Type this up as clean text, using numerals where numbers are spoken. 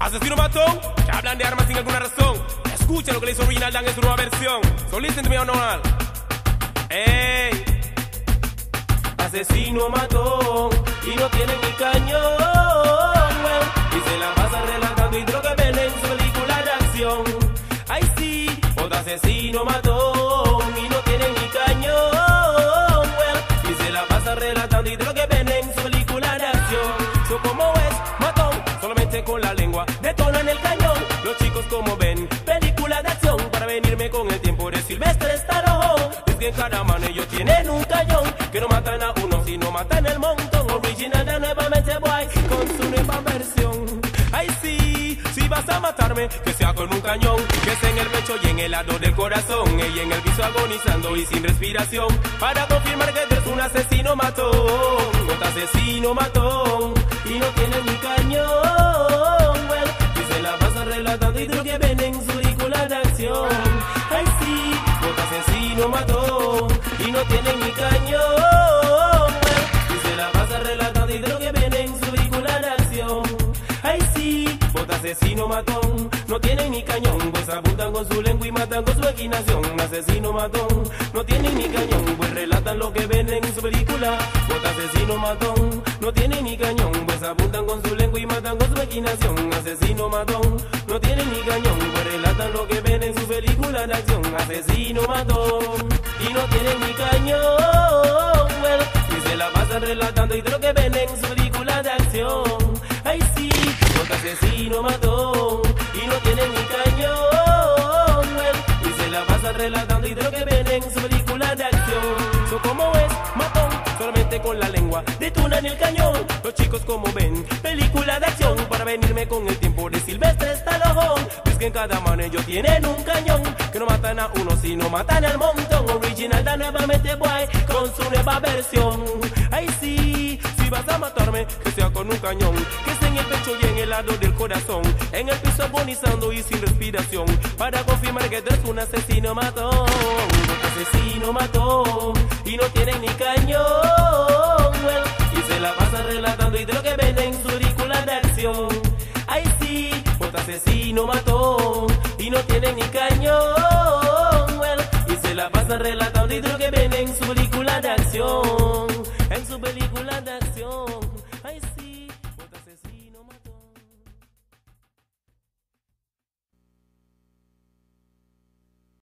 Asesino matón, que hablan de armas sin alguna razón. Escucha lo que le hizo Original Dan en su nueva versión. So listen to me on all. Ey, asesino matón y no tiene ni cañón, y se la pasa relatando y creo que ven en su película de acción. Ay sí, otro asesino matón y no tiene ni cañón, y se la pasa relatando y creo que ven en su película de acción. So como es matón, solamente con la lengua detonan el cañón. Los chicos como ven, película de acción para venirme con el tiempo de Silvestre Stallone. Es que en cada mano ellos tienen un cañón que no matan a uno, sino matan el montón. Original de nuevamente boy con su nueva versión. Ay sí, si vas a matarme, que sea con un cañón, que sea en el pecho y en el lado del corazón, y en el piso agonizando y sin respiración, para confirmar que eres un asesino matón. Otro asesino matón y no tiene ni cañón, y se la pasa relatando y creo que ven en su película de acción. Ay sí, otro asesino matón y no tiene ni cañón, y se la pasa relatando y creo que ven en su película de acción. Ay sí, otro asesino matón, no tienen ni cañón, pues apuntan con su lengua y matan con su maquinación. Asesino matón, no tienen ni cañón, pues relatan lo que ven en su película. Otro asesino matón, no tienen ni cañón, pues apuntan con su lengua y matan con su maquinación. Asesino matón, no tienen ni cañón, pues relatan lo que ven en su película de acción. Asesino matón, y no tienen ni cañón, y se la pasan relatando y de lo que ven en su película de acción. Ay sí, otro asesino matón y no tiene ni cañón, y se la pasa relatando y de lo que ven en su película de acción. So como es matón, solamente con la lengua detonan el cañón. Los chicos como ven, película de acción para venirme con el tiempo de Silvestre Stallone. Es que en cada mano ellos tienen un cañón que no matan a uno, sino matan al montón. Original da nuevamente boy con su nueva versión. Ay sí, si vas a matarme, que sea con un cañón, que sea en el pecho y en el lado del corazón, en el piso agonizando y sin respiración, para confirmar que tú eres un asesino matón. Un asesino matón y no tiene ni cañón, y se la pasa relatando y de lo que ven en su película de acción. Ay sí, otro asesino matón y no tiene ni cañón, y se la pasa relatando y de lo que ven en su película de acción.